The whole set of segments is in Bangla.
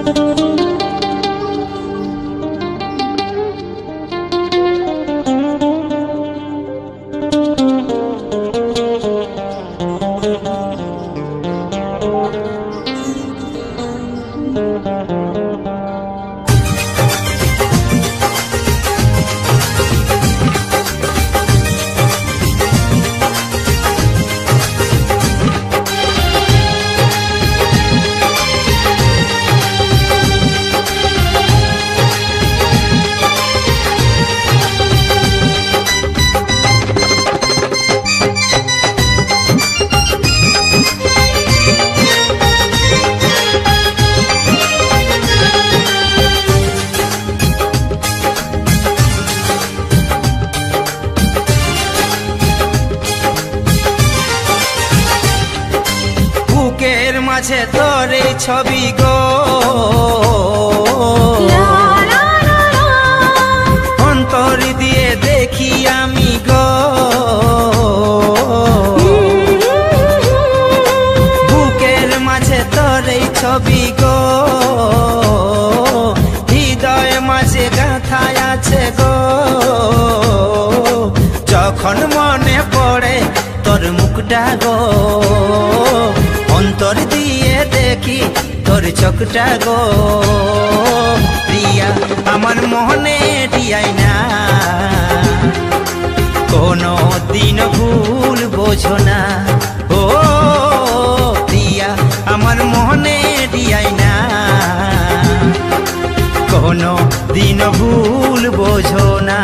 মাঝে তোর এই ছবি গো অন্তর দিয়ে দেখি আমি গো বুকের মাঝে তোর এই ছবি গো হৃদয় মাঝে গাঁথা আছে গো যখন মনে পড়ে তোর মুখটা গো অন্তর দিয়ে দেখি তোর চোখটা গো প্রিয়া আমার মনে দিয়াই না কোনো দিন ভুল বোঝো না ও প্রিয়া আমার মনে দিয়াই না কোনো দিন ভুল বোঝো না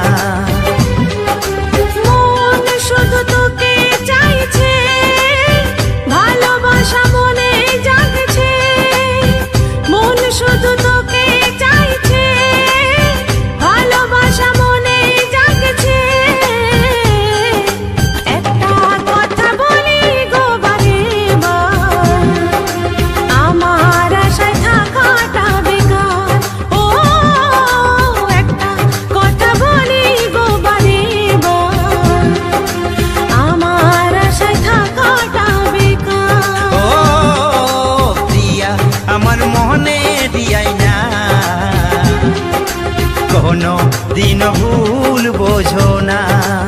মন শুধু তোকে চাইছে ভালোবাসা মনে জাগছে মন শুধু তোকে চাইছে ভালোবাসা মনে জাগছে একটা কথা বলি গো বারে আমার আশায় থাকাটা বেকার ও একটা কথা বলি গো বারে আমার আশায় থাকাটা বেকার ও প্রিয়া আমার মনে দিয়াই না কোনো দিন ভুল বোঝো না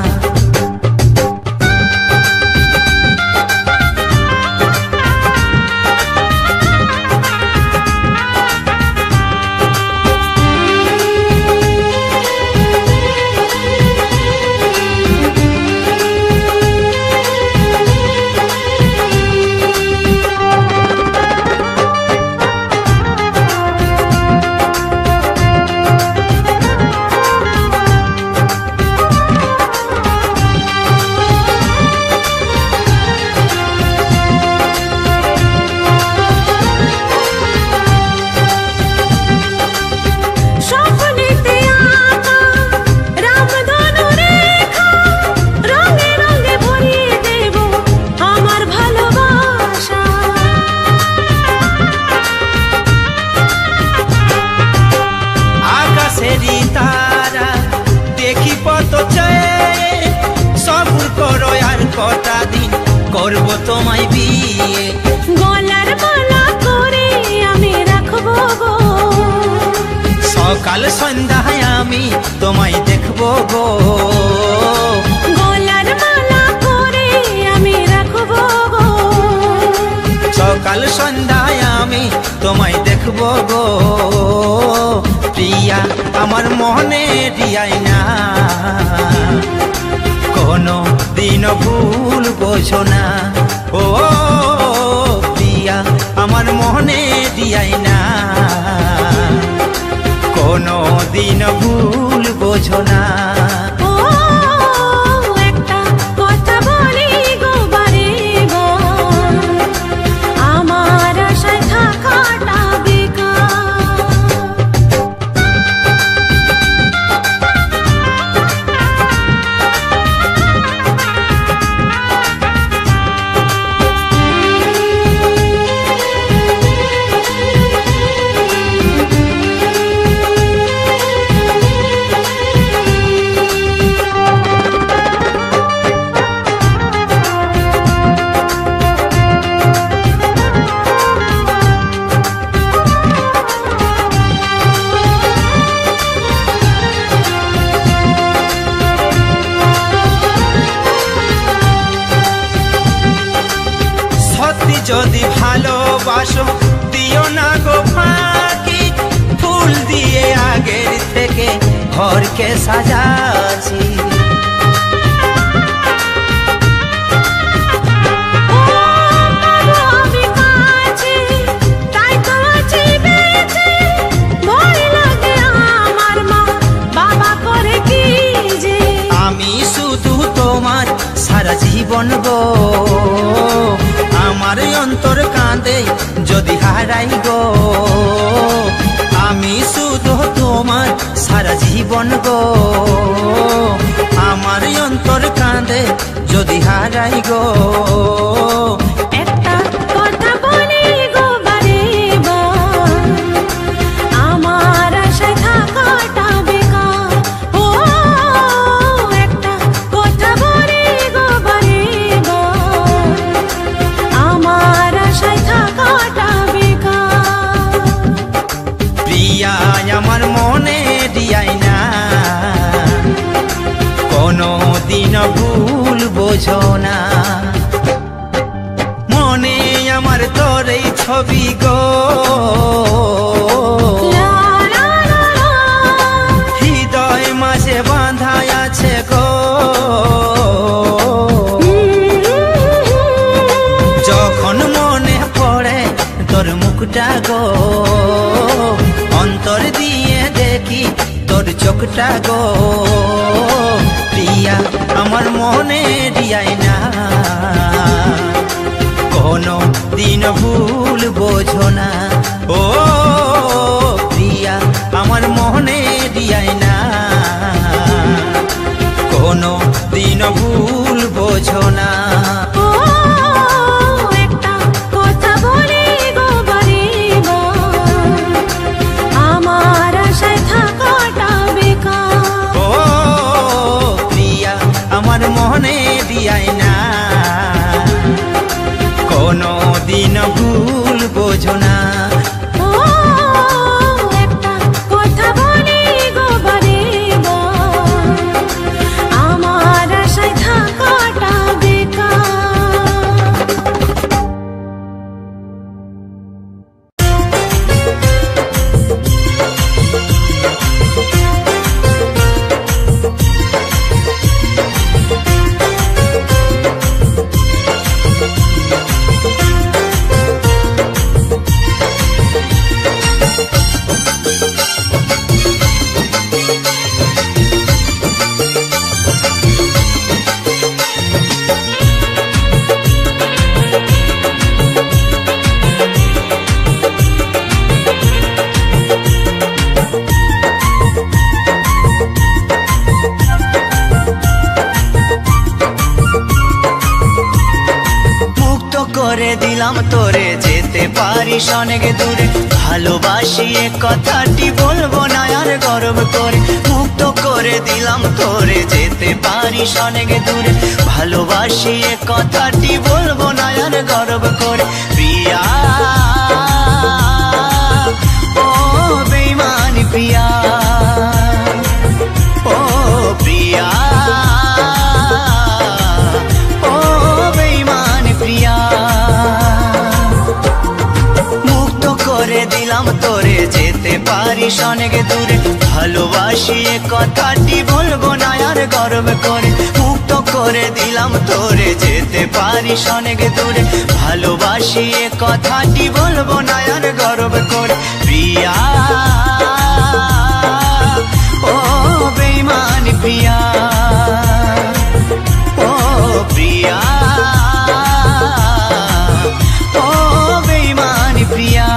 কটা দিন করব তোমায় বিয়ে গলার মালা করে আমি রাখবো গো সকাল সন্ধ্যায় আমি তোমায় দেখবো গো গলার মালা করে আমি রাখবো গো সকাল সন্ধ্যায় আমি তোমায় দেখবো গো প্রিয়া আমার মনে দিয়াই না কোনো দিন ভুল বোঝো না ও প্রিয়া আমার মনে দিয়াই না কোনো দিন ভুল বোঝো না ও একটা কথা বলি গো বারে আমার আশায় থাকাটা বেকার যদি ভালোবাসো দিও না গো ফাঁকি, ফুল দিয়ে আগের থেকে ঘরকে সাজাচ্ছি। আমি শুধু তোমার সারা জীবন গো, আমার অন্তর কাঁদে যদি হারাই গো। আমি শুধু তোমার সারা জীবন গো, আমার অন্তর কাঁদে যদি হারাই গো। একটা কথা বলি গো বারে বার, আমার আশায় থাকাটা বেকার। ও একটা কথা বলি গো বারে বার, আমার আশায় থাকাটা বেকার। প্রিয়া আমার মনে দিয়াই না, কোনো দিন ভুল বোঝো না। মনে আমার তোর এই ছবি গো, হৃদয় মাঝে বাঁধা আছে গো। যখন মনে পড়ে তোর মুখটা গো, অন্তর দিয়ে দেখি তোর চোখটা গো। প্রিয়া আমার মনে দিয়াই না, কোনো দিন ভুল বোঝো না। ও প্রিয়া আমার মনে দিয়াই না, কোনো দিন ভুল বোঝো না। একটা কথা বলি গো বারে বার, আমার আশায় থাকাটা বেকার। ও প্রিয়া আমার মনে দিয়াই না, কোনো দিন ভুল বোঝো না। একটা কথা বলি গো বারে বার, আমার আশায় থাকাটা বেকার। করে দিলাম তোরে, যেতে পারিস অনেক দূরে। ভালোবাসি এ কথাটি বলবো না আর গর্ব করে। মুক্ত করে দিলাম তোরে, যেতে পারিস অনেক দূরে। ভালোবাসি এ কথাটি বলবো না আর গর্ব করে। প্রিয়া ও বেঈমানি প্রিয়া, ও প্রিয়া ও বেঈমানি প্রিয়া। মুক্ত করে দিলাম তোরে, যেতে পারিস অনেক দূরে। ভালোবাসি এ কথাটি বলবো না আর গর্ব করে। মুক্ত করে দিলাম তোরে, যেতে পারিস অনেক দূরে। ভালোবাসি এ কথাটি বলবো না আর গর্ব করে। প্রিয়া ও বেঈমানি প্রিয়া, ও প্রিয়া ও বেঈমানি প্রিয়া।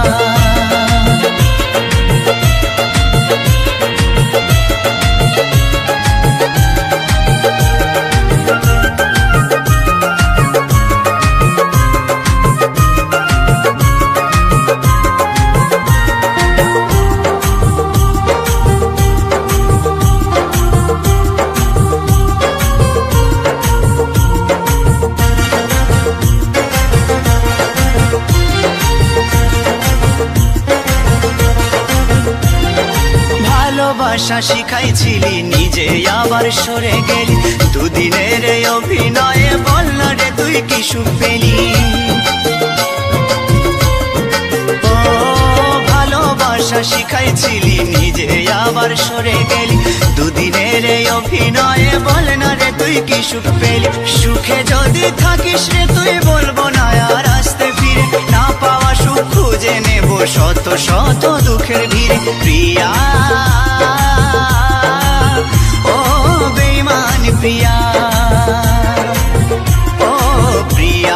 ভালোবাসা শিখাইছিলি, নিজে আবার সরে গেলি। দুদিনের অভিনয়ে বল না রে তুই কি সুখ পেলি। চাইছিলি নিজে আবার সরে গেলি দুদিনের এই অভিনয়ে বল না রে তুই কি সুখ পেলি সুখে যদি থাকিস রে তুই বলবো না আর আসতে ফিরে না পাওয়া সুখ খুঁজে নেব শত শত দুঃখের ভিড়ে প্রিয়া ও বেঈমান প্রিয়া ও প্রিয়া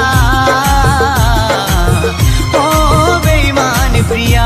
ও বেঈমান প্রিয়া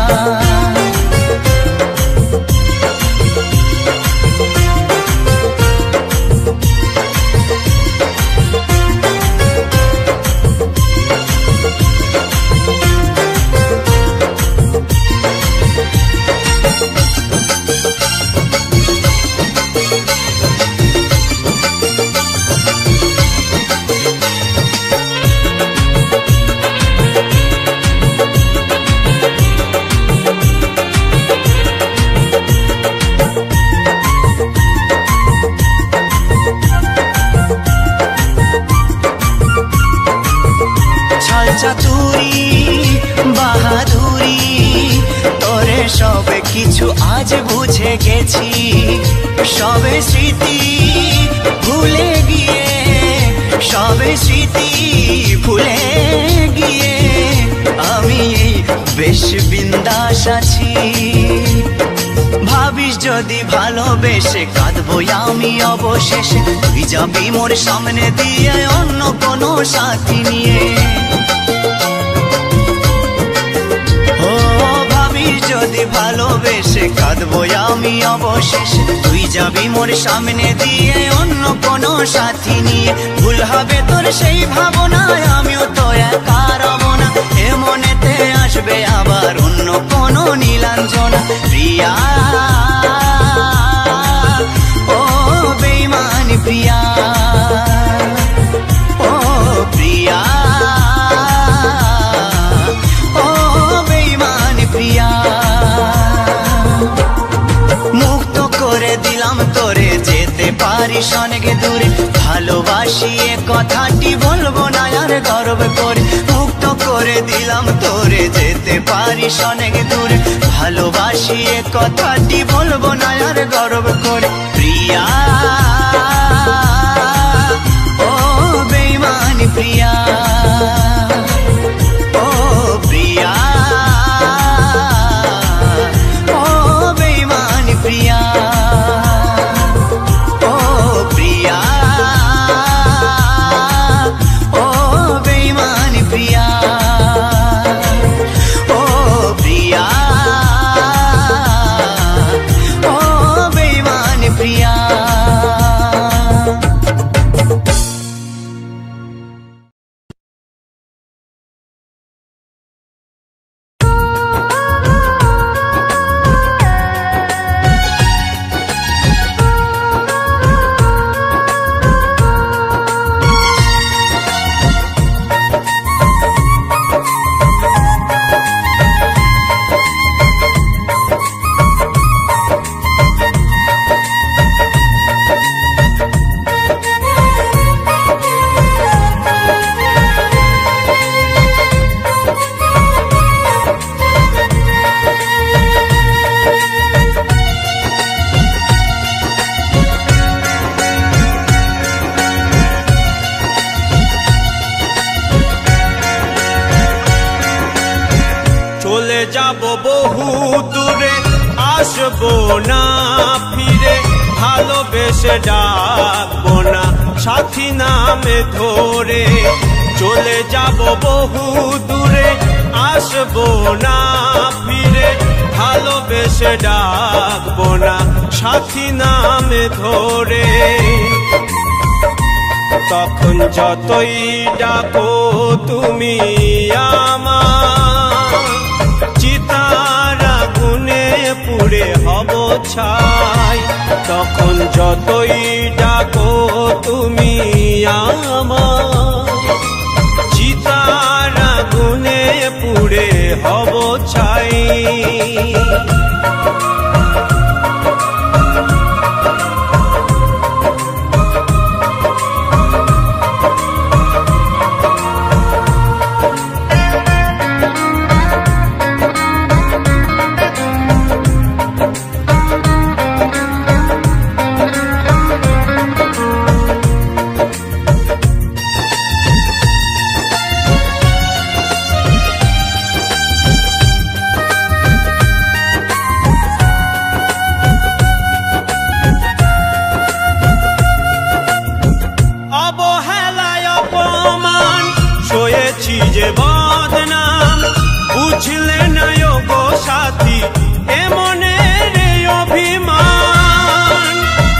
চাতুরি বাহাদুরি তোরে সবে কিছু আজ বুঝে গেছি সবে স্মৃতি ভুলে গিয়ে সবে স্মৃতি ভুলে গিয়ে আমি বেশ বিন্দাস আছি ভাবিস যদি ভালোবেসে কাঁদবো আমি অবশেষে তুই যাবি মোর সামনে দিয়ে অন্য কোনো সাথী নিয়ে ও ভাবিস যদি ভালোবেসে কাঁদবো আমি অবশেষে তুই যাবি মোর সামনে দিয়ে অন্য কোনো সাথী নিয়ে ভুল হবে তোর সেই ভাবনায় আমিও তো একা রব না এ মনেতে আসবে আবার অন্য কোনো নীলাঞ্জনা প্রিয়া ও বেঈমান প্রিয়া ও প্রিয়া ও বেঈমান প্রিয়া মুক্ত করে দিলাম তোরে যেতে পারিস অনেক দূরে ভালোবাসি এ কথাটি বলবো না আর গর্ব করে মুক্ত করে দিলাম তোরে যেতে পারিস অনেক দূরে ভালোবাসি এ কথাটি বলবো না আর গর্ব করে প্রিয়া ও বেঈমান প্রিয়া ও প্রিয়া ও বেঈমান প্রিয়া ও প্রিয়া ও বেঈমান প্রিয়া ও প্রিয়া ও বেঈমান প্রিয়া বহু দূরে আসবো না ফিরে ভালোবেসে ডাকবো না সাথী নামে ধরে চলে যাব বহু দূরে আসবো না ফিরে ভালোবেসে ডাকবো না সাথী নামে ধরে তখন যতই ডাকো তুমি আমার চিতার আগুনে পুড়ে হব ছাই তখন যতই ডাকো তুমি আমার চিতার আগুনে পুড়ে হব ছাই হয়েছি যে বদনাম, বুঝলে না গো সাথী এ মনের অভিমান।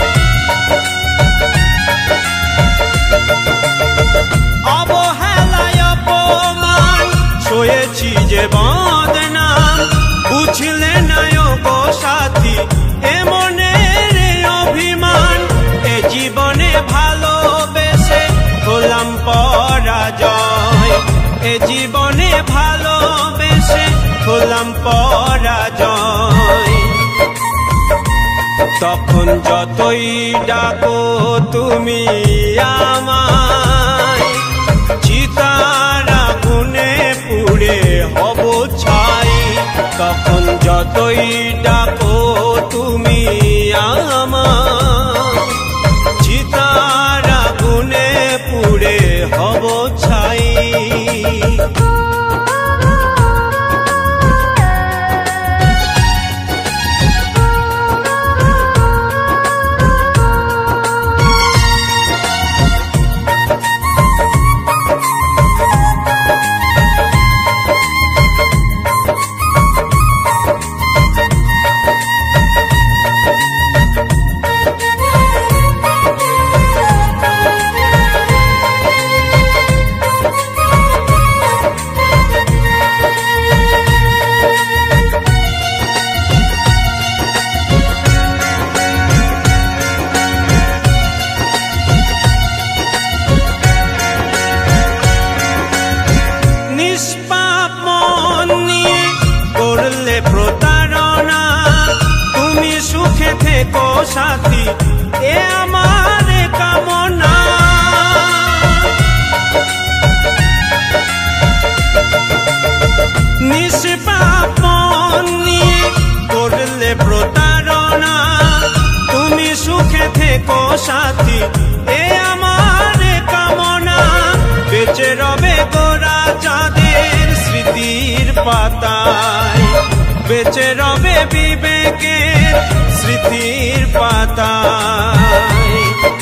অবহেলায় অপমান সয়েছি যে বদনাম, বুঝলে না গো সাথী এ মনের অভিমান। এ জীবনে ভালোবেসে হলাম পরাজয়, এ জীবনে ভালোবেসে হলাম পরাজয়। তখন যতই ডাকো তুমি আমায়, চিতার আগুনে পুড়ে হব ছাই। তখন যতই ডাকো তুমি আমায়, চিতার আগুনে পুড়ে হব ছাই। সাথী এ আমার কামনা। নিষ্পাপ নিয়ে করলে প্রতারণা, তুমি সুখে থেকো সাথী এ আমার কামনা। বেঁচে রবে গোরা চাঁদের স্মৃতির পাতায়, বেঁচে রবে বিবেকের স্মৃতির পাতায়।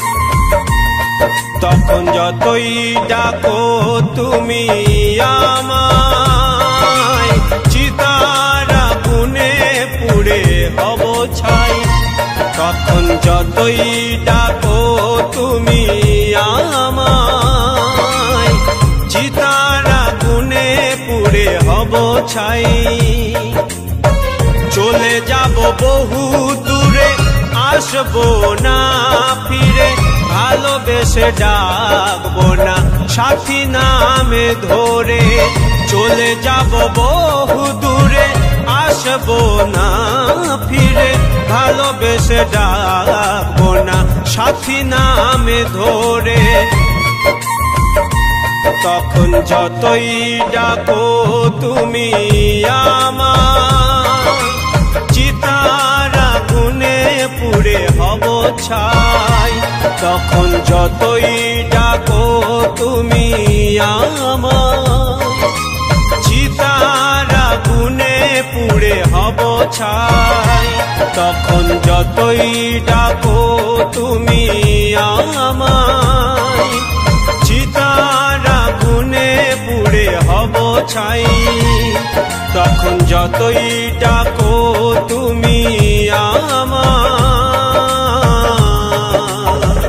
তখন যতই ডাকো তুমি আমায়, চিতার আগুনে পুড়ে হব ছাই। তখন যতই ডাকো তুমি আমায়, চিতার আগুনে পুড়ে হব ছাই। চলে যাব বহু দূরে, আসবো না ফিরে, ভালোবেসে ডাকবো না সাথী নামে ধরে। চলে যাব বহু দূরে, আসবো না ফিরে, ভালোবেসে ডাকবো না সাথী নামে ধরে। তখন যতই ডাকো তুমি আমায়, চিতার আগুনে পুড়ে হব ছাই। তখন যতই ডাকো তুমি আমায়, চিতার আগুনে পুড়ে হব ছাই। তখন যতই ডাকো তুমি আমায়, চিতার আগুনে পুড়ে হব ছাই। তখন যতই ডাকো তুমি আমায়,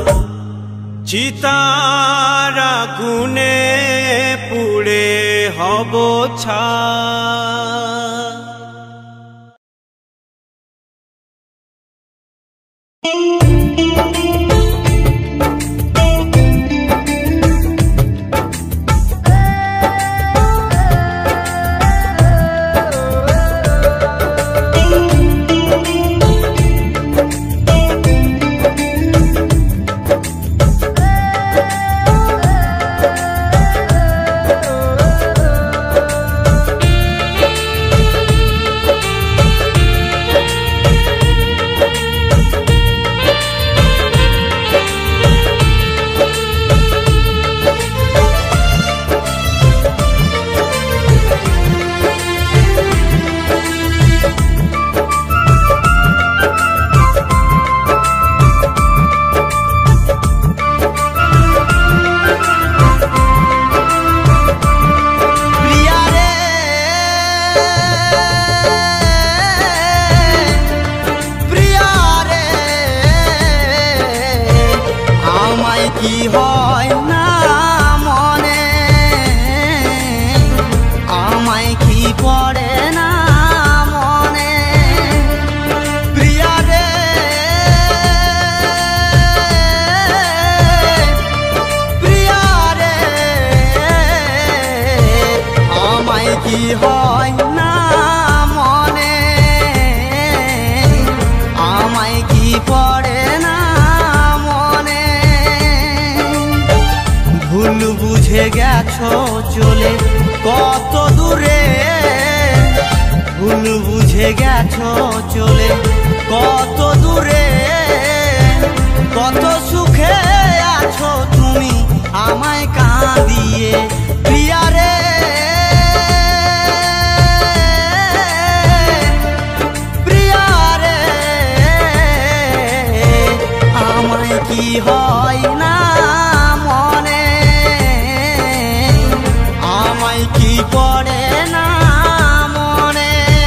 চিতার আগুনে পুড়ে হব ছাই। কি হয় না মনে, আমায় কি পড়ে না মনে। ভুল বুঝে গেছো চলে কত দূরে, ভুল বুঝে গেছো চলে কত দূরে। কত সুখে আছো তুমি আমায় কাঁদিয়ে প্রিয়া রে। প্রিয়া রে আমায় কি হয় না মনে, আমায় কি পড়ে না মনে।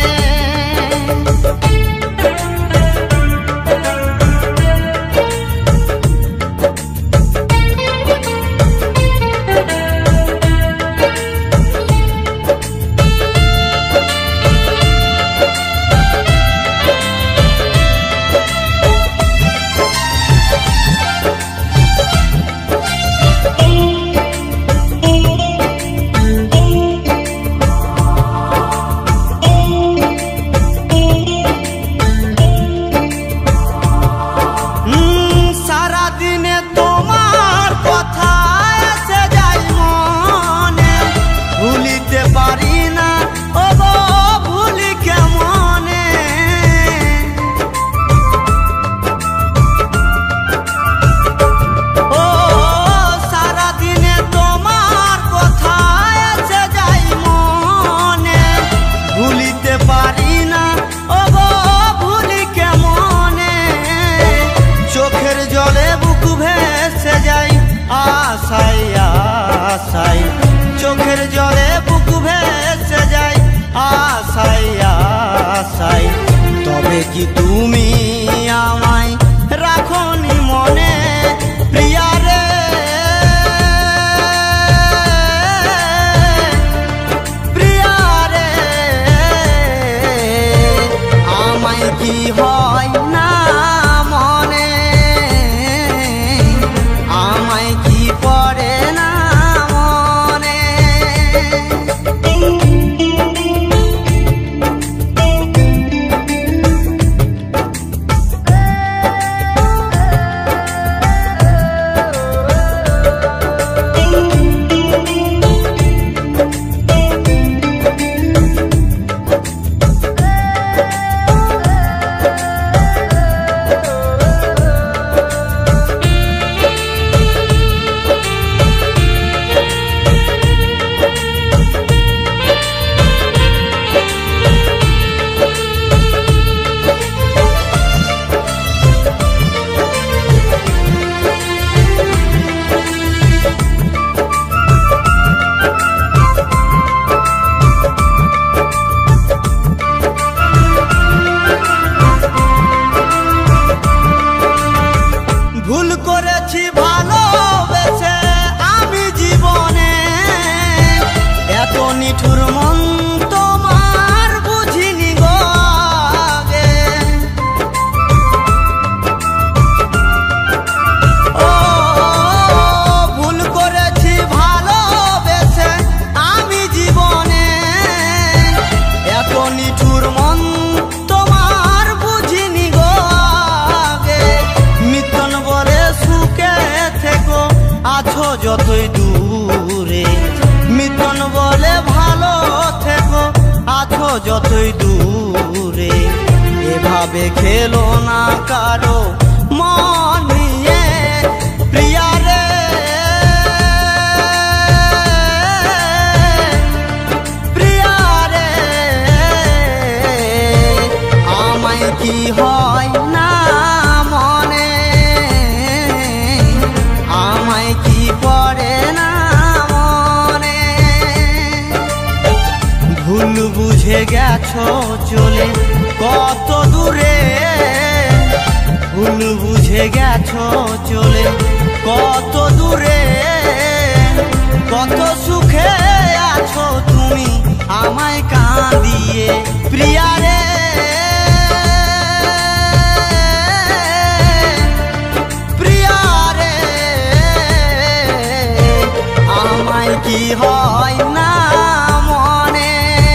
চোখের জলে বুক ভেসে যায় আশায় আশায়। তবে কি তুমি আমায় রাখনি মনে প্রিয়া রে। প্রিয়া রে আমায় কি হয় না মনে, আমায় কি পড়ে না মনে। ভুল করেছি ভালোবেসে আমি জীবনে, এত নিঠুর মন তোমার বুঝিনি গো আগে। ও ভুল করেছি ভালোবেসে আমি জীবনে, এত নিঠুর মন তোমার বুঝিনি গো আগে। মিথ্যন বলে সুখে থেকো আছো যতই দূরে, মিথ্যন বলে ভালো থেকো আছো যতই দূরে। এভাবে খেলো না কারো মন নিয়ে প্রিয়া রে। প্রিয়া রে আমায় কি হয় না মনে, আমায় কি পড়ে না মনে। ভুল বুঝে গেছো চলে কত দূরে, ভুল বুঝে গেছো চলে কত দূরে। কত সুখে আছো তুমি আমায় কাঁদিয়ে প্রিয়া রে। প্রিয়া রে আমায় কি হয় না মনে,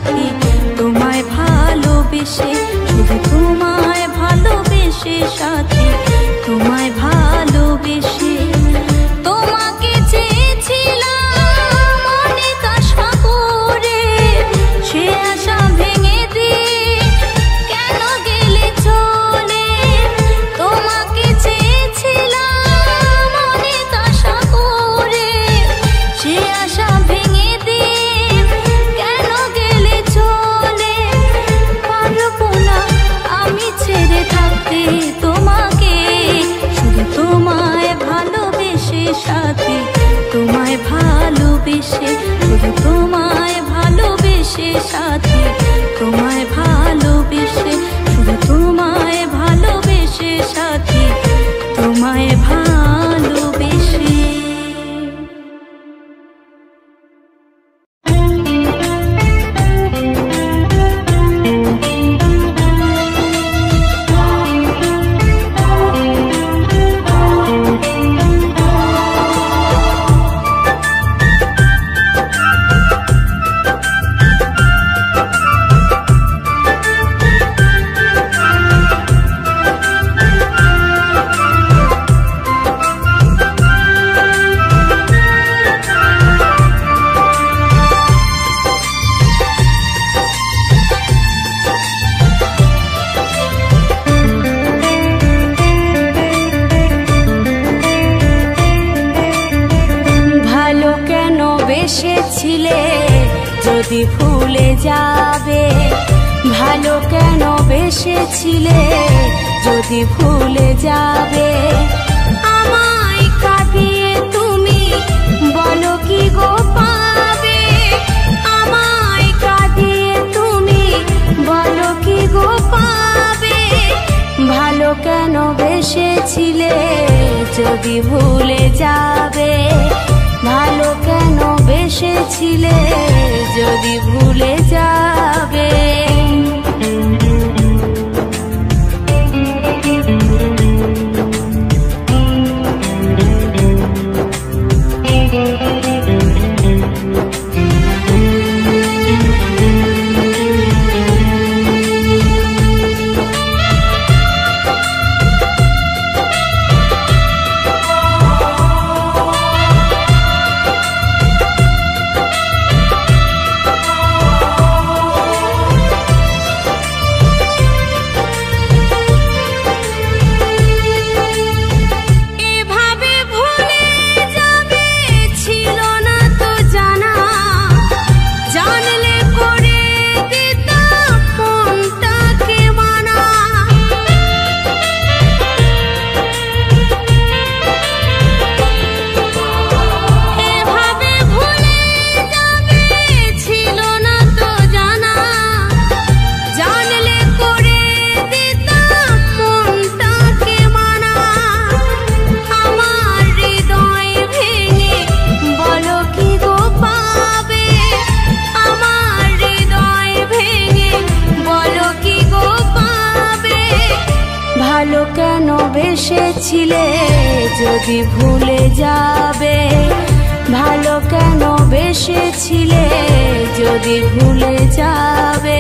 সাথী তোমায় ভালোবেসে, শুধু তোমায় ভালোবেসে সাথী তোমায় ভালোবেসে। তোমাকে চেয়েছিলাম অনেক আশা করে, সে আশা ভেঙে দিয়ে কেন গেলে চলে। তোমাকে চেয়েছিলাম অনেক আশা করে, সে আশা ভেঙে দিয়ে কেন গেলে চলে। পারবো না আমি ছেড়ে থাকতে তোমাকে, শুধু তোমায় ভালোবেসে সাথী তোমায় ভালোবেসে, শুধু তোমায় ভালোবেসে সাথী তোমায় ভালোবেসে, শুধু তোমায় ভালোবেসে সাথী তোমায় ভালোবেসে। বেসেছিলে যদি ভুলে যাবে, ভালো কেন বেসেছিলে যদি ভুলে যাবে। আমায় কাঁদিয়ে তুমি বলো কি গো পাবে, আমায় কাঁদিয়ে তুমি বলো কি গো পাবে। ভালো কেন বেসেছিলে যদি ভুলে যাবে, ভালো কেন বেসেছিলে যদি ভুলে যাবে। বেসেছিলে যদি ভুলে যাবে, ভালো কেন বেসেছিলে যদি ভুলে যাবে।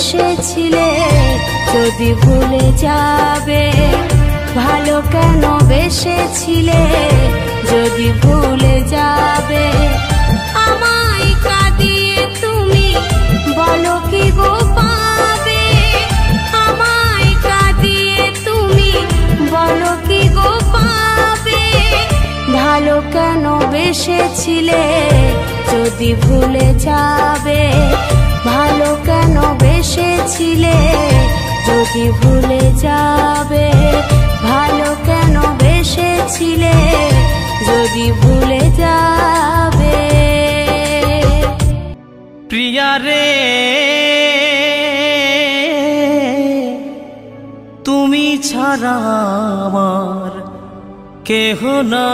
বেসেছিলে যদি ভুলে যাবে, ভালো কেন বেসেছিলে যদি ভুলে যাবে। আমায় কাঁদিয়ে তুমি বলো কি গো পাবে, আমায় কাঁদিয়ে তুমি বলো কি গো পাবে। ভালো কেন বেসেছিলে যদি ভুলে যাবে, ভালো কেন বেসেছিলে যদি ভুলে যাবে। ভালো কেন বেসেছিলে যদি ভুলে যাবে। প্রিয়া রে তুমি ছাড়া আমার কেহ না,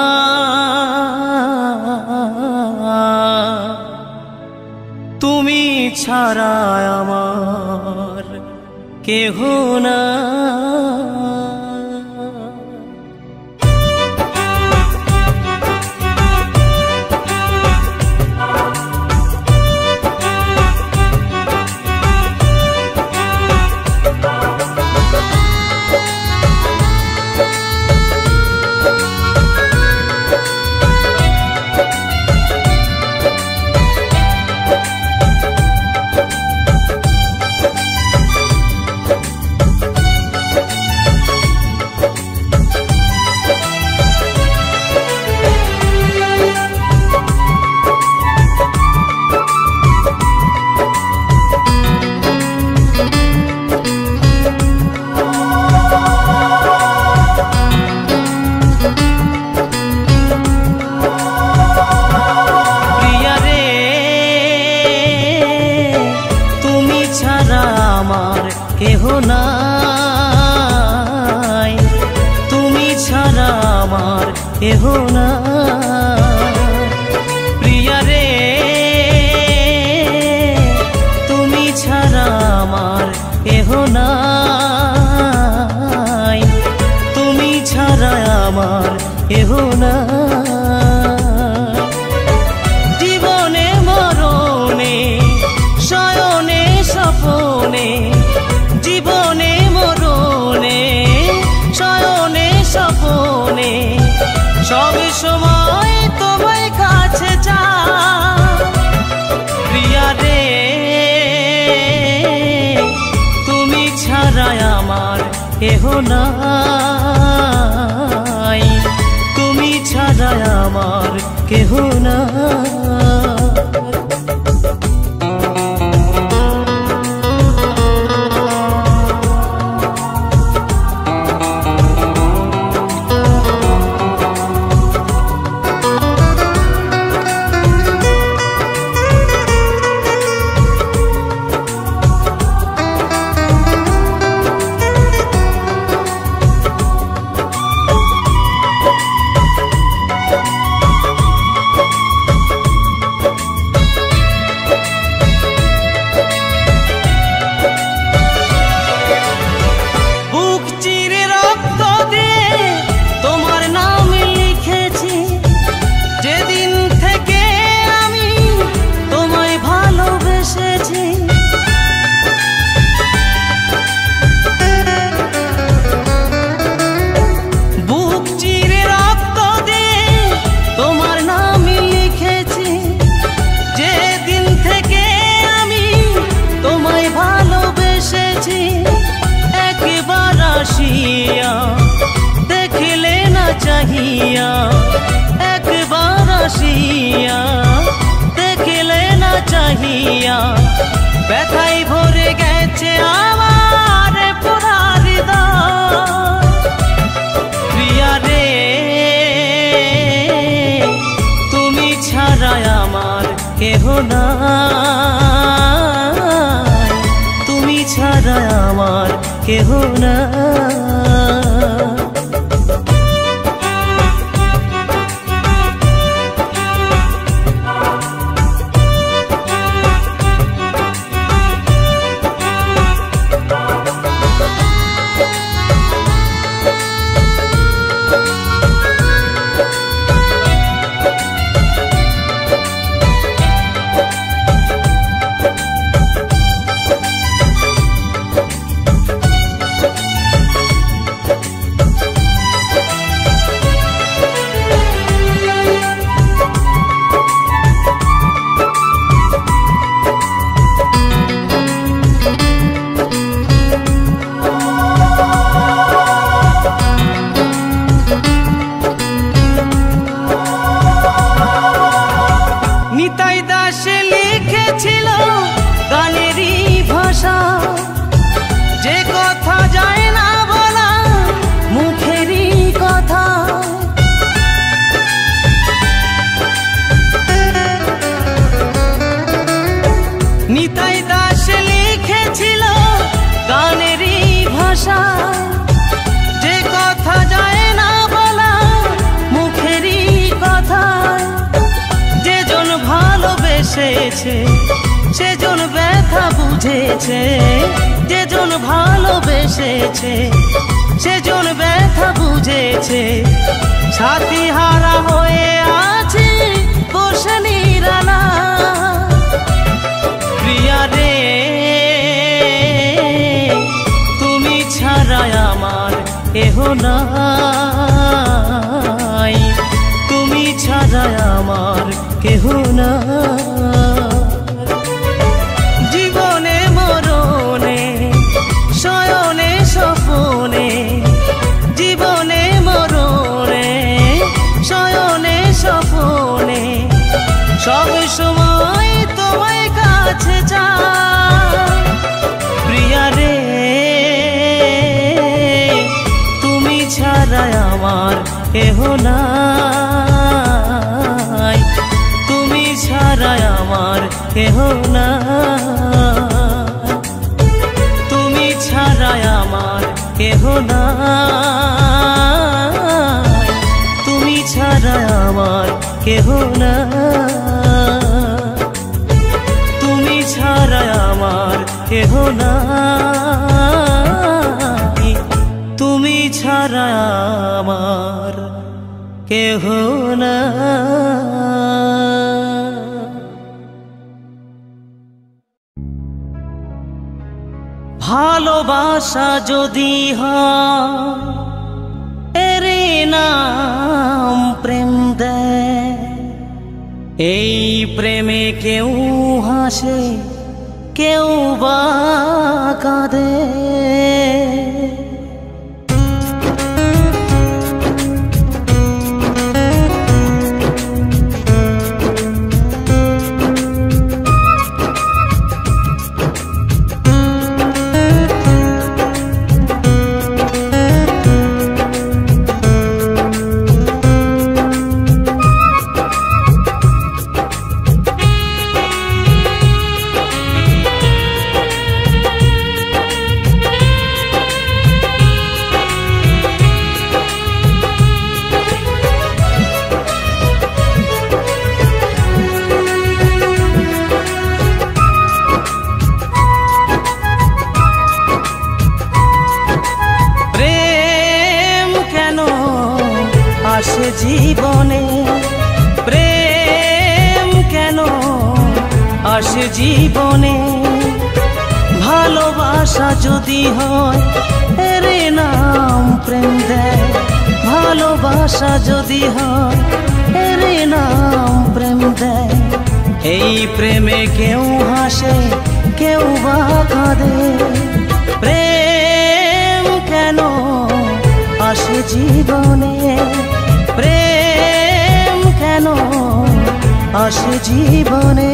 তুমি ছাড়া আমার কেহ না। কেহ নাই, তুমি ছাড়া আমার কেহ নাই। প্রিয়া রে তুমি ছাড়া আমার কেহ নাই, তুমি ছাড়া আমার কেহ নাই। জীবনে মরণে শয়নে স্বপনে, জীবনে মরণে শয়নে স্বপনে, সব সময় তোমায় কাছে চাই। প্রিয়া রে তুমি ছাড়া আমার কেহ নাই, তুমি ছাড়া আমার কেহ নাই। देखले ना चाहिया একবার আসিয়া, দেখলে না चाहिया। ব্যথাই ভরে গেছে আমার পুরা হৃদয়। প্রিয়া রে তুমি ছাড়া আমার কেহ নাই, তুমি ছাড়া আমার কেহ নাই। পেয়েছে সেজন ব্যথা বুঝেছে, যেজন ভালোবেসেছে সেজন ব্যথা বুঝেছে। সাথী হারা হয়ে আছি বসে নিরালা, প্রিয়া রে তুমি ছাড়া আমার কেহ নাই, তুমি ছাড়া আমার কেহ না। জীবনে মরণে শয়নে স্বপনে, জীবনে মরণে শয়নে স্বপনে, সব সময় তোমায় কাছে চাই। প্রিয়া রে তুমি ছাড়া আমার কেহ নাই, তুমি ছাড়া আমার কেহ না, তুমি ছাড়া আমার কেহ নাই, তুমি ছাড়া আমার কেহ না, তুমি ছাড়া আমার কেহ নাই, তুমি ছাড়া আমার কেহ না। ভালোবাসা যদি হয় এর নাম প্রেম দেয়, এই প্রেমে কেউ হাসে কেউ বা কাঁদে। জীবনে প্রেম কেন আসে জীবনে, ভালোবাসা যদি হয় এর নাম প্রেম দেয়, ভালোবাসা যদি হয় এর নাম প্রেম দেয়। এই প্রেমে কেউ হাসে কেউ বা কাঁদে, প্রেম কেন আসে জীবনে, প্রেম কেন আসে জীবনে।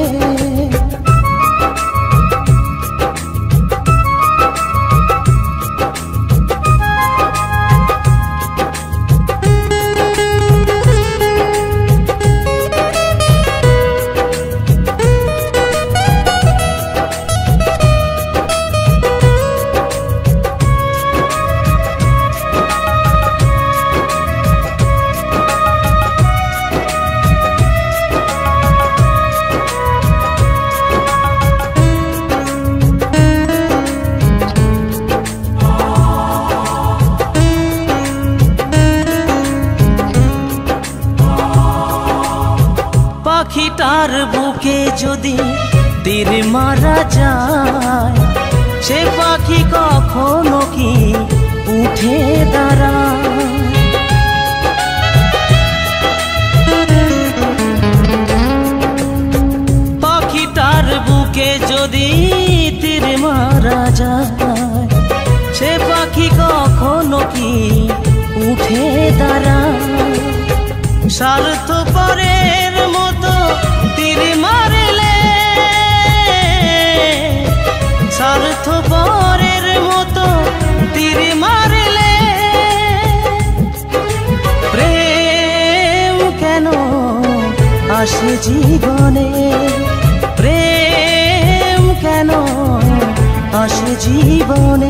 পাখিটার বুকে যদি তীর মারা যায়, সে পাখি কখনো কি উঠে দাঁড়ায়? পাখিটার বুকে যদি তীর মারা যায়, সে পাখি কখনো কি উঠে দাঁড়ায়? স্বার্থপরের মতো তীর মারলে, স্বার্থপরের মতো তীর মারলে, প্রেম কেন আসে জীবনে, প্রেম কেন আসে জীবনে।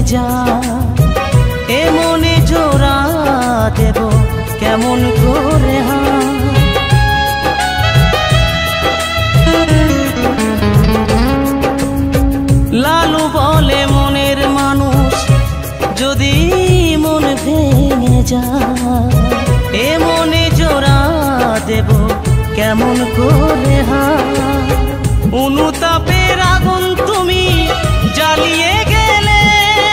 যা এ মনে জোড়া দেব কেমন করে লালু বলে মনের মানুষ যদি মন ভেঙে যা এ মনে জোড়া দেব কেমন করে অনুতাপের আগুন তুমি জ্বালিয়ে গেলে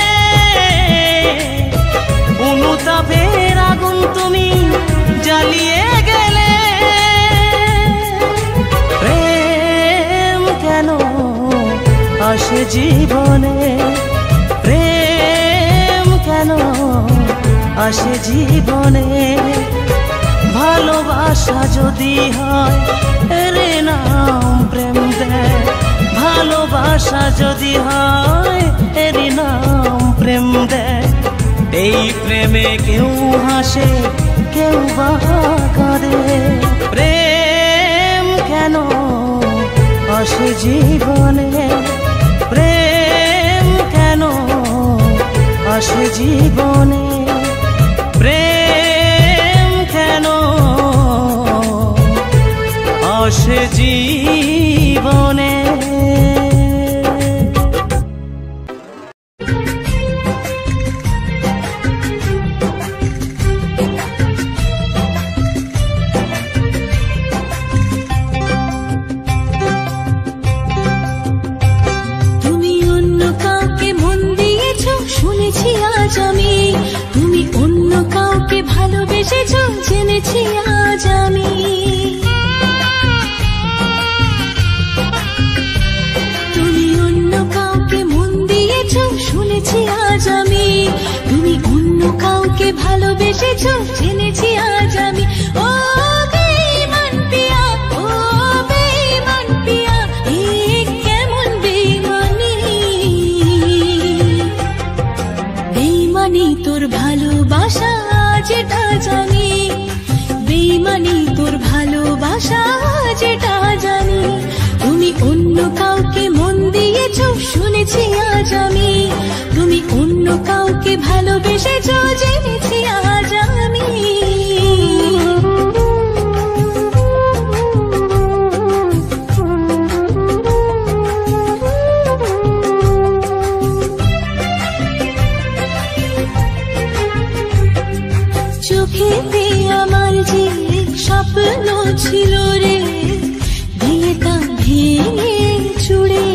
অনুতাপের আগুন তুমি জ্বালিয়ে গেলে প্রেম কেন আসে জীবনে প্রেম কেন আসে জীবনে ভালোবাসা যদি হয় রে নাম প্রেম দেয় ভালোবাসা যদি হয় এরি নাম প্রেম দেয় এই প্রেমে কেউ হাসে কেউ বা কাঁদে প্রেম কেন আসে জীবনে প্রেম কেন আসে জীবনে প্রেম কেন আসে জীবনে জেনেছি আজ আমি তুমি অন্য কাউকে মন দিয়েছো শুনেছি আজ আমি তুমি অন্য কাউকে ভালোবেসেছো জেনেছি আজ আমি ও বেঈমান পিয়া ও বেঈমান পিয়া এ কেমন বেঈমানি বেঈমানি তোর ভালোবাসা যেটা জানি বেঈমানি তোর ভালোবাসা যেটা জানি তুমি অন্য কাউকে মন দিয়েছো শুনেছি আজ আমি তুমি অন্য কাউকে ভালোবেসেছো জেনেছি আজ আমি চোখেতে আমার যে স্বপ্ন ছিল রে দিয়েতাম ভেঙে চুড়ে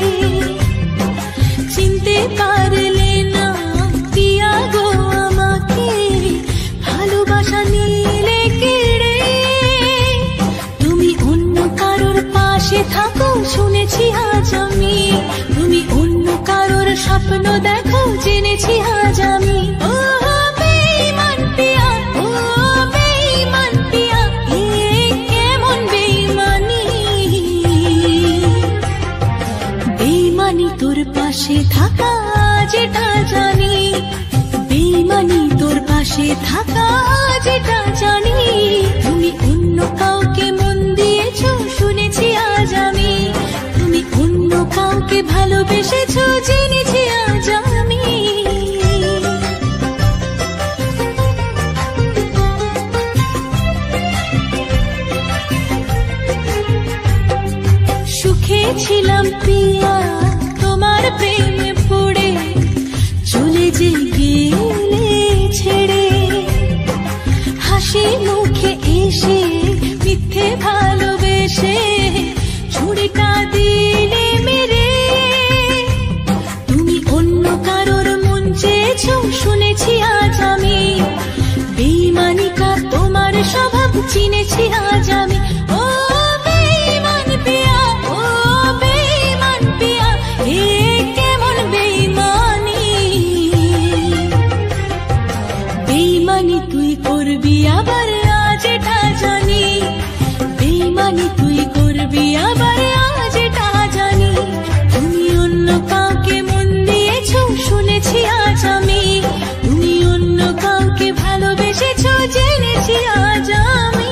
চিনতে পারলে না পিয়া গো আমাকে ভালোবাসা নিলে কেড়ে তুমি অন্য কারোর পাশে থাকো শুনেছি আজ আমি তুমি অন্য কারোর স্বপ্ন দেখো জেনেছি আজ আমি ও বেঈমান পিয়া ও বেঈমান পিয়া এ কেমন বেঈমানি বেঈমানি তোর পাশে থাকা যেটা জানি বেঈমানি তোর পাশে থাকা যেটা জানি তুমি অন্য কাউকে মন দিয়েছো শুনেছি আজ আমি তুমি অন্য কাউকে ভালোবেসেছো জেনেছি আজ আমি সুখে ছিলাম পিয়া তোমার প্রেমে পড়ে চলে যে গেলে ছেড়ে হাসি মুখে এসে মিথ্যে ভালোবেসে ছুরিটা দিলে মেরে তুমি অন্য কারোর মন চেয়েছো শুনেছি আজ আমি বেঈমানিকা তোমার স্বভাব চিনেছি আজ আমি ও বেঈমান পিয়া ও বেঈমান পিয়া এ কেমন বেঈমানি বেঈমানি তুই করবি আবার আজ এটা জানি বেঈমানি তুই করবি আবার আজ এটা জানি তুমি অন্য কাউকে মন দিয়েছো শুনেছি আজ আমি তুমি অন্য কাউকে ভালোবেসেছো জেনেছি আজ আমি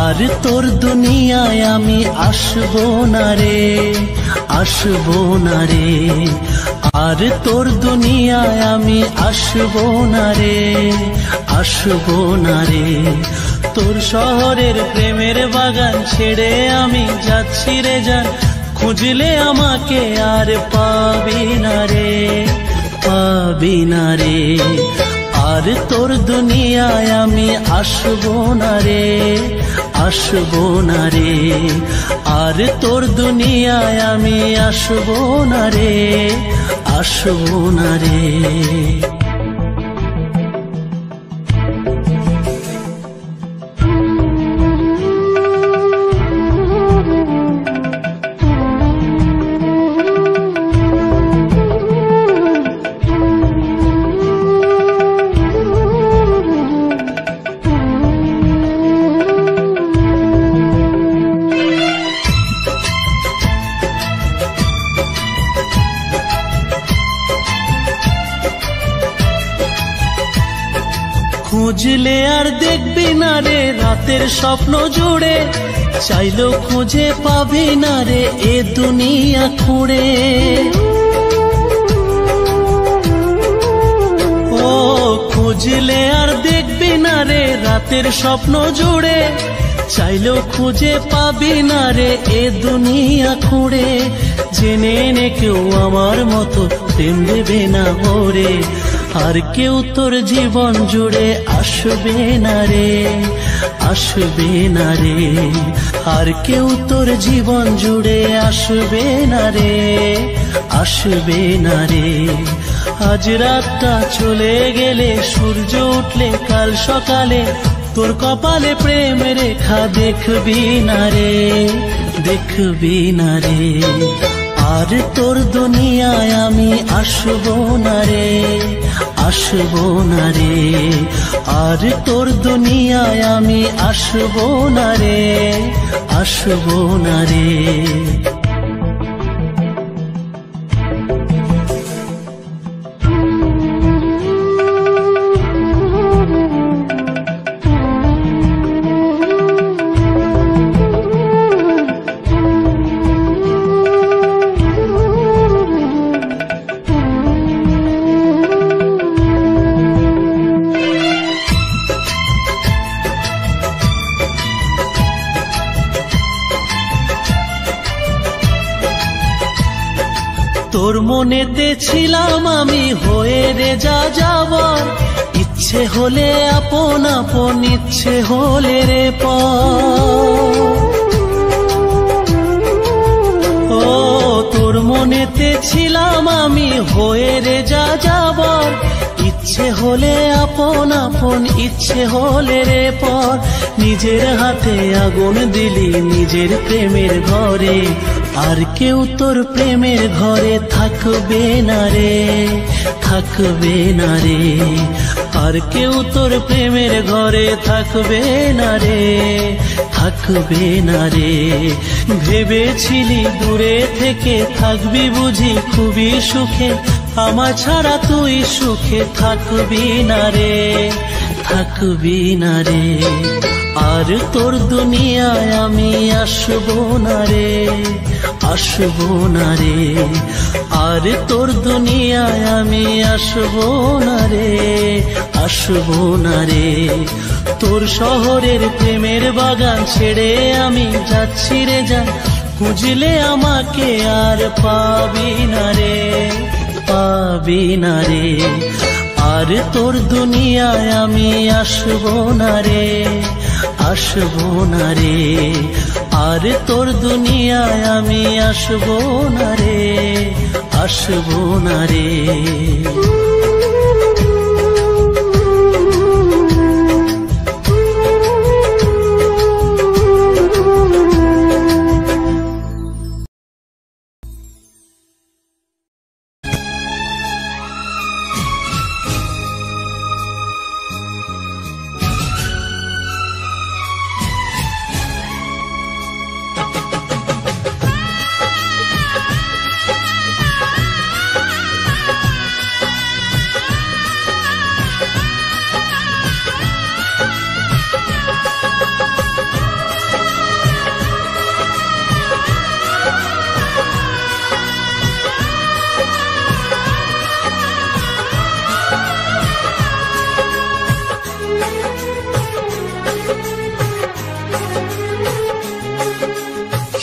আর তোর দুনিয়ায় আমি আসবো না রে, আসবো না রে। আর তোর দুনিয়ায় আমি আসবো না রে, আসবো না রে। তোর শহরের প্রেমের বাগান ছেড়ে আমি যাচ্ছি রে জান, খুঁজলে আমাকে আর পাবি না রে, পাবি না রে। আর তোর দুনিয়ায় আমি আসবো না রে, আসবো না রে। আর তোর দুনিয়ায় আমি আসবো না রে, আসবো না রে। খুঁজলে আর দেখবি না রে রাতের স্বপ্ন জুড়ে, চাইলেও খুঁজে পাবি না রে এ দুনিয়া খুঁড়ে। ও খুঁজলে আর দেখবি না রে রাতের স্বপ্ন জুড়ে, চাইলেও খুঁজে পাবি না রে এ দুনিয়া খুঁড়ে। জেনে নে কেউ আমার মতো প্রেম দেবে না ওরে, আর কেউ তোর জীবন জুড়ে আসবে না রে, আসবে না রে। আর কেউ তোর জীবন জুড়ে আসবে না রে, আসবে না রে। আজ রাতটা চলে গেলে সূর্য উঠলে কাল সকালে তোর কপালে প্রেম রেখা দেখবি না রে, দেখবি না রে। আর তোর দুনিয়ায় আমি আসবো না রে, আসবো না রে। আর তোর দুনিয়ায় আমি আসবো না রে, আসবো না রে। তোর মনেতে ছিলাম আমি হয়ে রে যা যাবার, ইচ্ছে হলে আপন আপন, ইচ্ছে হলে রে পর। ও তোর মনেতে ছিলাম আমি হয়ে রে যা যাবার, ইচ্ছে হলে আপন আপন, ইচ্ছে হলে রে পর। নিজের হাতে আগুন দিলি নিজের প্রেমের ঘরে, আর কেউ তোর প্রেমের ঘরে থাকবে না রে, থাকবে না রে। আর কেউ তোর প্রেমের ঘরে থাকবে না রে, থাকবে না রে। ভেবেছিলি দূরে থেকে থাকবি বুঝি খুবই সুখে, আমার ছাড়া তুই সুখে থাকবি না রে, থাকবি না রে। আর তোর দুনিয়ায় আমি আসবো না রে, আসবো না রে। আর তোর দুনিয়ায় আমি আসবো না রে, আসবো না রে। তোর শহরের প্রেমের বাগান ছেড়ে আমি যাচ্ছি রে জান, খুঁজলে আমাকে আর পাবি না রে, পাবি না রে। আর তোর দুনিয়ায় আমি আসবো না রে, আসবো না রে। আর তোর দুনিয়ায় আমি আসবো না রে, আসবো না রে।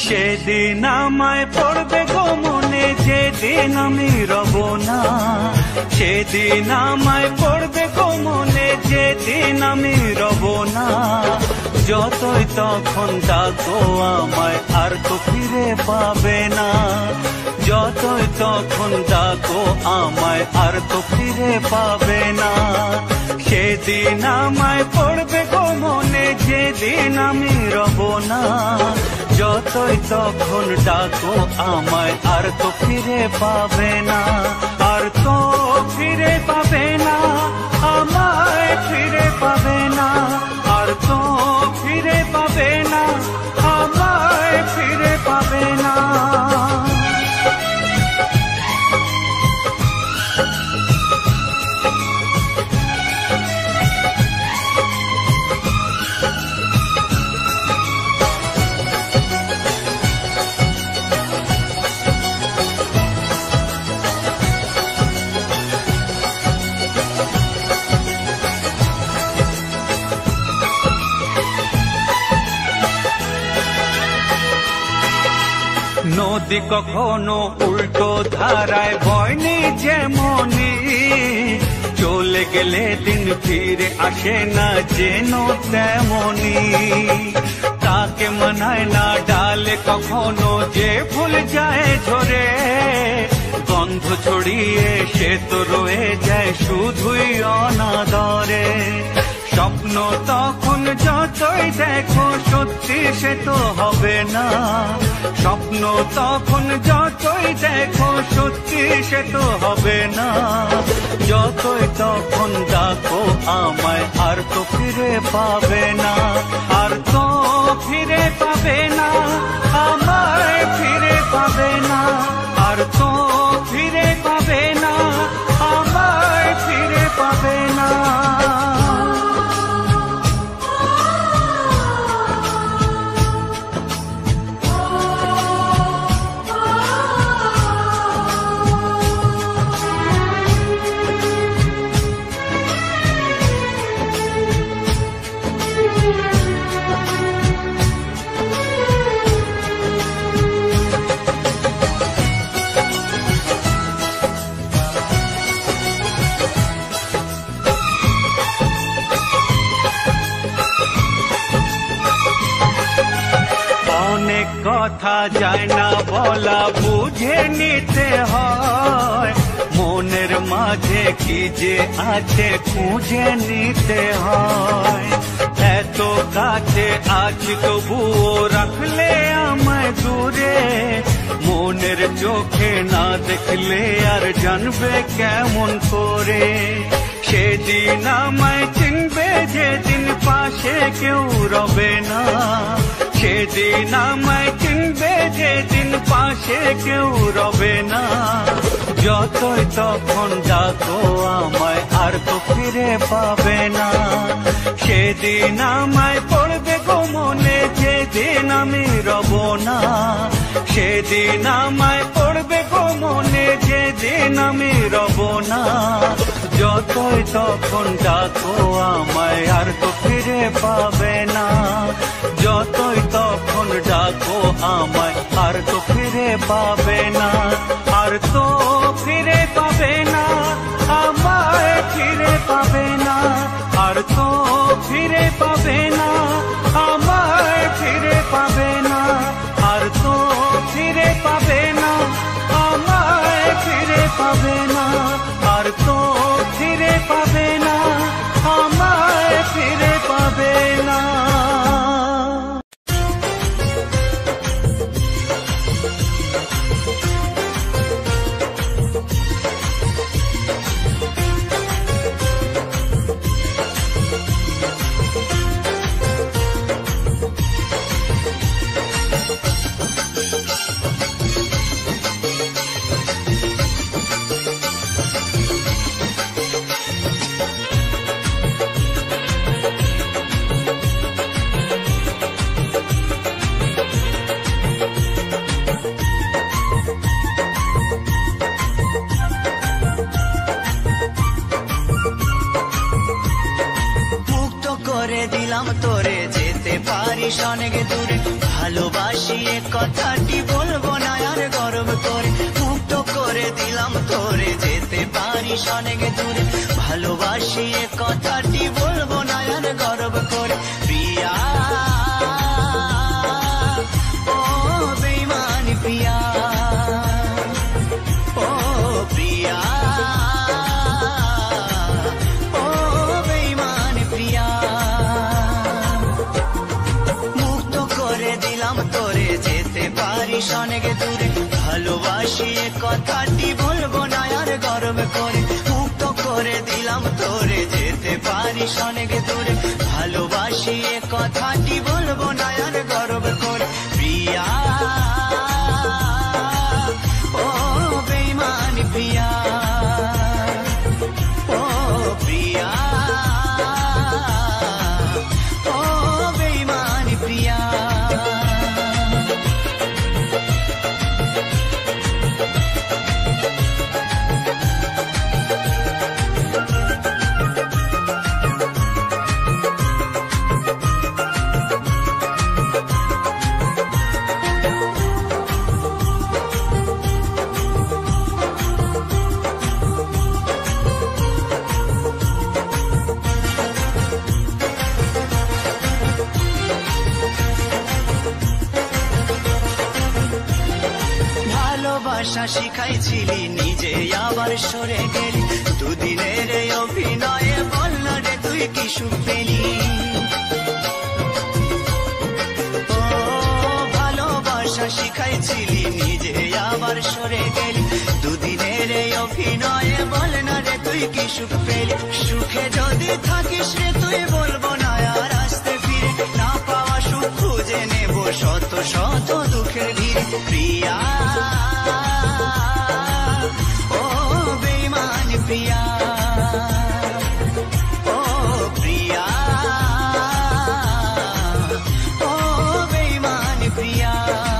সেদিন আমায় পড়বে গো মনে, যেদিন আমি রব না। সেদিন আমায় পড়বে গো মনে, যেদিন আমি রব না। যতই তখন ডাকো আমায় আর তো ফিরে পাবে না। যতই তখন ডাকো আমায় আর তো ফিরে পাবে না। সেদিন আমায় পড়বে গো মনে, যেদিন আমি রব না। যতই তখন ডাকো আমায় আর তো ফিরে পাবে না। আর তো ফিরে পাবে না, আমায় ফিরে পাবে না। আর তো ফিরে পাবে না, আমায় ফিরে পাবে না। নদী কখনো উল্টো ধারায় বয়নি যেমনি, চলে গেলে দিন ফিরে আসে না যেন তেমনি। তাকে মানায় না ডালে কখনো যে ফুল যায় ঝরে, গন্ধ ছড়িয়ে সে তো রয়ে যায় শুধুই অনাদরে। স্বপ্ন তখন যতই দেখো সত্যি সে তো হবে না। স্বপ্ন তখন যতই দেখো সত্যি সে তো হবে না। যতই তখন ডাকো আমায় আর তো ফিরে পাবে না। আর তো ফিরে পাবে না, আমায় ফিরে পাবে না। আর তো ফিরে পাবে না, আমায় ফিরে পাবে না। অনেক কথা যায় না বলা, বুঝে নিতে হয়। মনের মাঝে কি যে আছে খুঁজে নিতে হয়। এত কাছে আছি তবুও রাখলে আমায় দূরে। মনের চোখে না দেখলে আর জানবে কেমন করে। সেদিন আমায় চিনবে যেদিন পাশে কেউ রবে না। সেদিন আমায় চিনবে যেদিন পাশে কেউ রবে না। যতই তখন ডাকো আমায় আর তো ফিরে পাবে না। সেদিন আমায় পড়বে গো মনে, যেদিন আমি রব না। সেদিন আমায় পড়বে গো মনে, যেদিন আমি রব না। যতই তখন ডাকো আমায় আর তো ফিরে পাবে না। যতই তখন ডাকো আমায় আর তো ফিরে পাবে না। আর তো ফিরে পাবে না, আমায় ফিরে পাবে না। আর তো ফিরে পাবে না, আমায় ফিরে পাবে না। আর তো ফিরে পাবে না, আমায় ফিরে পাবে না। আর তো ফিরে পাবে না, আমায় ফিরে পাবে না। মুক্ত করে দিলাম তোরে যেতে যেতে পারিস অনেক দূরে ভালোবাসি এ কথাটি বলবো না আর গর্ব করে মুক্ত করে দিলাম তোরে যেতে পারিস অনেক দূরে ভালোবাসি এ কথাটি বলবো না আর গর্ব করে প্রিয়া ও বেঈমান প্রিয়া ও প্রিয়া ও বেঈমান প্রিয়া মুক্ত করে দিলাম তোরে যেতে পারিস অনেক দূরে ভালোবাসি এ কথাটি বলবো না আর গর্ব করে মুক্ত করে দিলাম তোরে যেতে পারিস অনেক দূরে ভালোবাসি এ কথাটি বলবো না আর গর্ব করে প্রিয়া ও বেঈমান প্রিয়া ও প্রিয়া ও বেঈমান প্রিয়া ভালোবাসা শিখাইছিলি নিজে আবার সরে গেলি দুদিনের অভিনয়ে বল না রে তুই কি সুখ পেলি ও ভালোবাসা শিখাইছিলি নিজে আবার সরে গেলি দুদিনের অভিনয়ে বল না রে তুই কি সুখ পেলি সুখে যদি থাকিস রে তুই বলবো না আর আসতে ফিরে না পাওয়া সুখ খুঁজে নেব শত শত দুঃখের ভিড়ে প্রিয়া ও বেঈমান প্রিয়া ও প্রিয়া ও বেঈমান প্রিয়া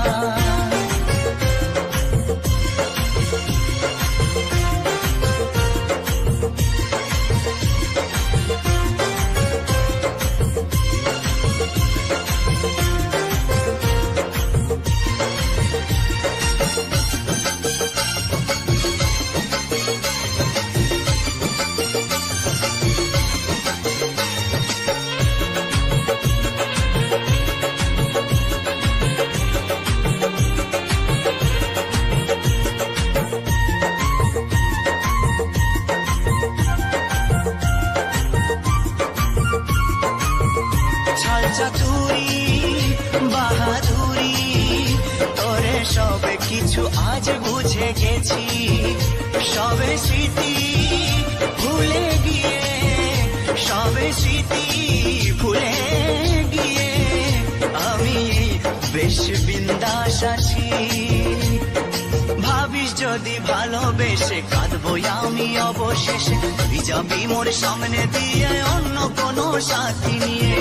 চাতুরি বাহাদুরি তোরে সবে কিছু আজ বুঝে গেছি সবে স্মৃতি ভুলে গিয়ে সবে স্মৃতি ভুলে গিয়ে আমি বেশ বিন্দাস আছি ভাবিস যদি ভালোবেসে কাঁদবো আমি অবশেষে তুই যাবি মোর সামনে দিয়ে অন্য কোনো সাথী নিয়ে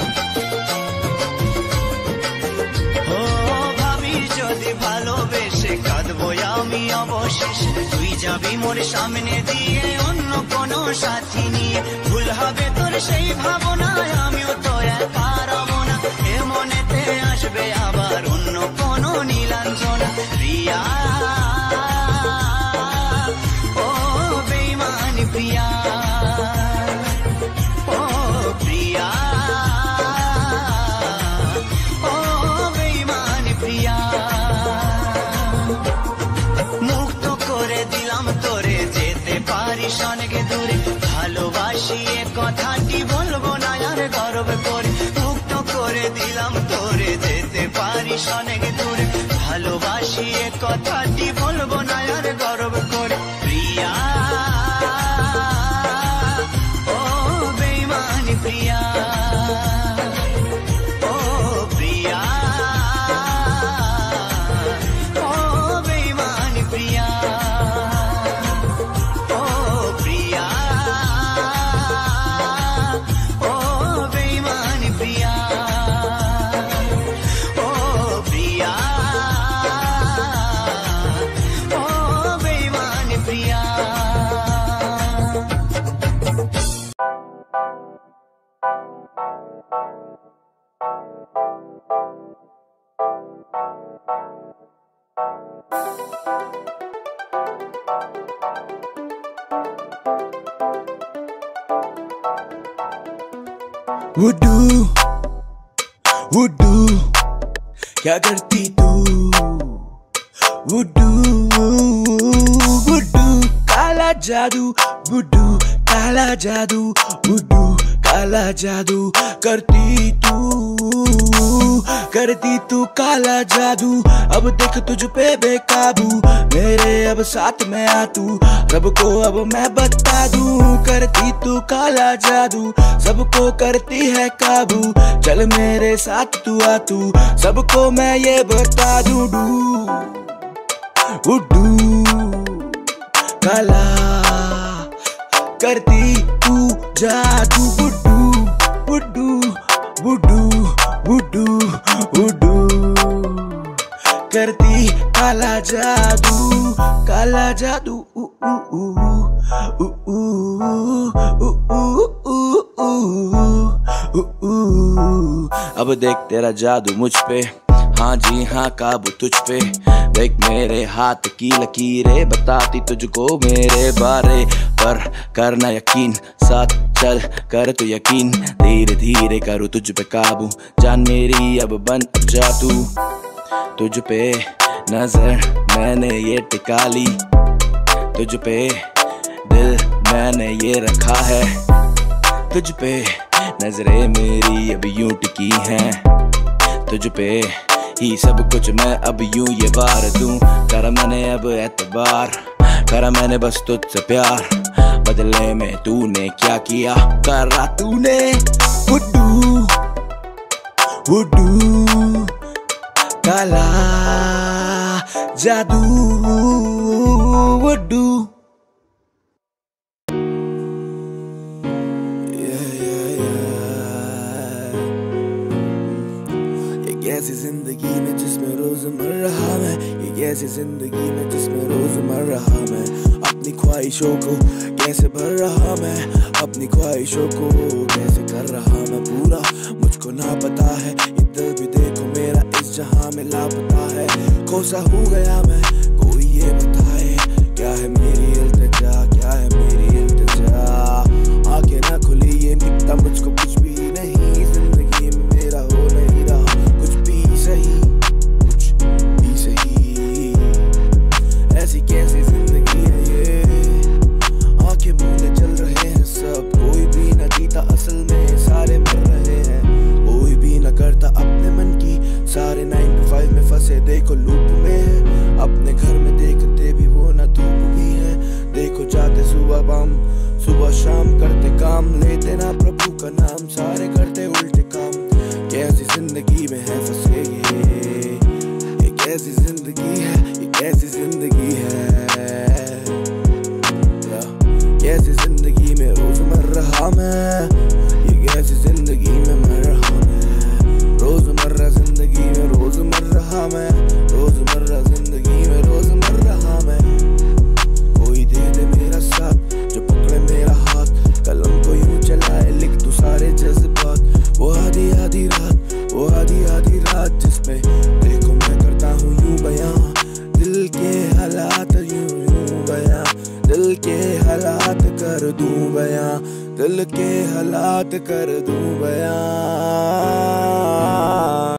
ও ভাবিস যদি ভালোবেসে কাঁদবো আমি অবশেষে তুই যাবি মোর সামনে দিয়ে অন্য কোনো সাথী নিয়ে ভুল হবে তোর সেই ভাবনায় আমিও তো একা রব না এ মনেতে আসবে আবার অন্য কোনো নীলাঞ্জনা প্রিয়া ও বেঈমান প্রিয়া ও প্রিয়া ও বেঈমান প্রিয়া মুক্ত করে দিলাম তোরে যেতে পারিস অনেক দূরে ভালোবাসি এ কথাটি বলবো না আর গর্ব করে মুক্ত করে দিলাম তোরে যেতে পারিস অনেক দূরে ভালোবাসি এ কথাটি বলবো না আর গর্ব করে প্রিয়া ও বেঈমান প্রিয়া ও প্রিয়া ও বেঈমান প্রিয়া ও প্রিয়া ও বেঈমান প্রিয়া ও প্রিয়া ও বেঈমান প্রিয়া वुडू वुडू क्या करती तू? वुडू वुडू काला जादू, वुडू काला जादू, वुडू काला जादू करती तू काला जादू। अब देख तुझ पे बेकाबू, मेरे अब साथ में आ तू, सबको अब मैं बता दूं। करती तू काला जादू, सबको करती है काबू, चल मेरे साथ तू आ तू, सबको मैं ये बता दूं। वुडू काला करती तू जादू, वुडू वुडू वुडू वुडू वुडू करती काला जादू, काला जादू। अब देख तेरा जादू मुझ पे, हाँ जी हाँ काबू तुझ पे। देख मेरे हाथ की लकीरें बताती तुझको मेरे बारे, पर करना यकीन, साथ चल कर तो यकीन। धीरे धीरे करूँ तुझ पे काबू, जान मेरी अब बन जा तू। तुझ पे नजर मैंने ये टिका ली, तुझ पे दिल मैंने ये रखा है, तुझ पे नजरें मेरी अब यूं टिकी हैं, तुझ पे ही सब कुछ मैं अब यूं ये वार दूं। करा मैंने अब एतबार, करा मैंने बस तुझसे प्यार, बदले में तूने क्या किया करा तूने। वुडू वुडू काला जादू, वुडू। कैसी जिंदगी में जिसमें रोज मर रहा मैं, ये कैसी जिंदगी में जिसमें रोज मर रहा मैं। अपनी ख्वाहिशों को कैसे भर रहा मैं, अपनी ख्वाहिशों को कैसे कर रहा मैं पूरा, मुझको ना पता है। ये दिल भी देखो मेरा इस जहां में लापता है, कोसा हो गया मैं, कोई ये बताए क्या है मेरी इल्तिजा, क्या है मेरी इल्तिजा। आंखें ना खुली ये दिखता मुझको कुछ भी नहीं, जिंदगी में मेरा हो नहीं रहा कुछ भी सही, कुछ भी सही। ऐसी कैसी जिंदगी है ये, आंखें मूंदे चल रहे हैं सब, कोई भी न जीता असल में, सारे मर रहे हैं, कोई भी न करता अपने मन की। सारे 9 to 5 में फंसे देखो लूप में है, अपने घर में देखते भी वो न धूप भी है। देखो जाते सुबह बम, सुबह शाम करते काम, लेते ना प्रभु का नाम, सारे करते उल्टे काम। कैसी जिंदगी में है फंसे ये कैसी जिंदगी है, ये कैसी जिंदगी है। कैसी जिंदगी में रोज मर रहा मैं, ये कैसी जिंदगी में मर रहा मैं। रोजमर्रा जिंदगी में रोज मर रहा मैं, रोजमर्रा जिंदगी में रोज मर रहा मैं। कोई दे दे मेरा साथ, जो पकड़े मेरा हाथ, कलम को यूं चलाए लिख दूं सारे जज्बात। वो आधी आधी रात, वो आधी आधी रात जिसमें देखो मैं करता हूँ यूं बयां, दिल के हालात यूं बयां, दिल के हालात कर दूं बयां, दिल के हालात कर दूं बयां।